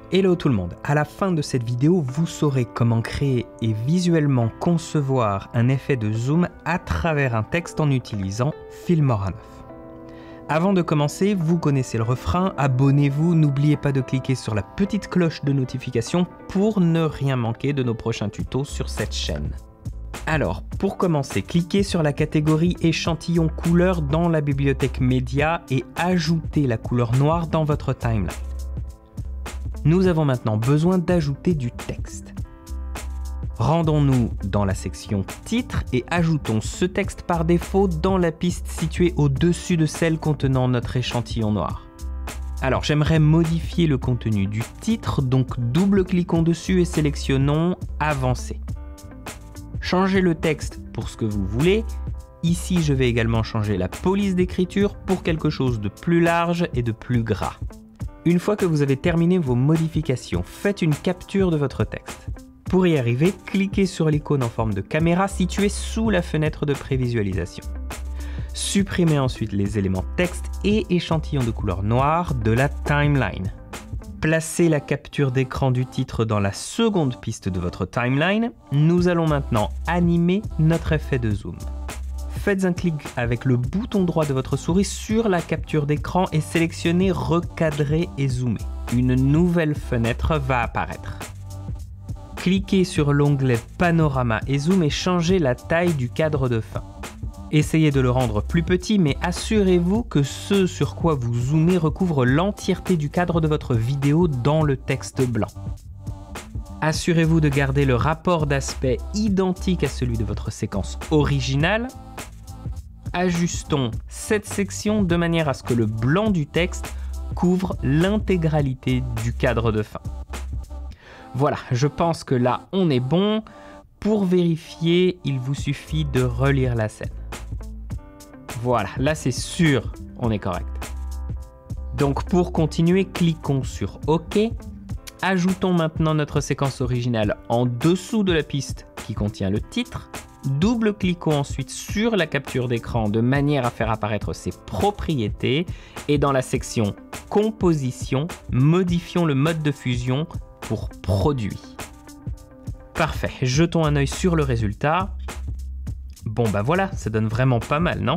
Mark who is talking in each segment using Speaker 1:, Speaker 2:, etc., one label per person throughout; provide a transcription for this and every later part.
Speaker 1: Hello tout le monde, à la fin de cette vidéo, vous saurez comment créer et visuellement concevoir un effet de zoom à travers un texte en utilisant Filmora 9. Avant de commencer, vous connaissez le refrain, abonnez-vous, n'oubliez pas de cliquer sur la petite cloche de notification pour ne rien manquer de nos prochains tutos sur cette chaîne. Alors, pour commencer, cliquez sur la catégorie échantillon couleur dans la bibliothèque média et ajoutez la couleur noire dans votre timeline. Nous avons maintenant besoin d'ajouter du texte. Rendons-nous dans la section titre et ajoutons ce texte par défaut dans la piste située au-dessus de celle contenant notre échantillon noir. Alors j'aimerais modifier le contenu du titre, donc double-cliquons dessus et sélectionnons Avancer. Changez le texte pour ce que vous voulez. Ici je vais également changer la police d'écriture pour quelque chose de plus large et de plus gras. Une fois que vous avez terminé vos modifications, faites une capture de votre texte. Pour y arriver, cliquez sur l'icône en forme de caméra située sous la fenêtre de prévisualisation. Supprimez ensuite les éléments texte et échantillon de couleur noire de la timeline. Placez la capture d'écran du titre dans la seconde piste de votre timeline. Nous allons maintenant animer notre effet de zoom. Faites un clic avec le bouton droit de votre souris sur la capture d'écran et sélectionnez Recadrer et zoomer. Une nouvelle fenêtre va apparaître. Cliquez sur l'onglet Panorama et Zoom et changez la taille du cadre de fin. Essayez de le rendre plus petit, mais assurez-vous que ce sur quoi vous zoomez recouvre l'entièreté du cadre de votre vidéo dans le texte blanc. Assurez-vous de garder le rapport d'aspect identique à celui de votre séquence originale. Ajustons cette section de manière à ce que le blanc du texte couvre l'intégralité du cadre de fin. Voilà, je pense que là on est bon. Pour vérifier, il vous suffit de relire la scène. Voilà, là c'est sûr, on est correct. Donc pour continuer, cliquons sur OK. Ajoutons maintenant notre séquence originale en dessous de la piste qui contient le titre. Double-cliquons ensuite sur la capture d'écran de manière à faire apparaître ses propriétés. Et dans la section Composition, modifions le mode de fusion pour Produit. Parfait, jetons un œil sur le résultat. Bon bah voilà, ça donne vraiment pas mal, non ?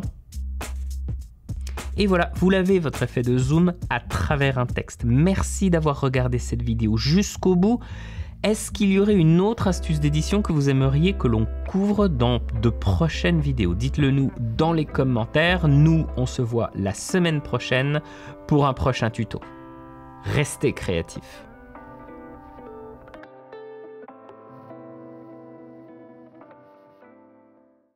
Speaker 1: Et voilà, vous l'avez votre effet de zoom à travers un texte. Merci d'avoir regardé cette vidéo jusqu'au bout. Est-ce qu'il y aurait une autre astuce d'édition que vous aimeriez que l'on couvre dans de prochaines vidéos? Dites-le nous dans les commentaires. Nous, on se voit la semaine prochaine pour un prochain tuto. Restez créatifs.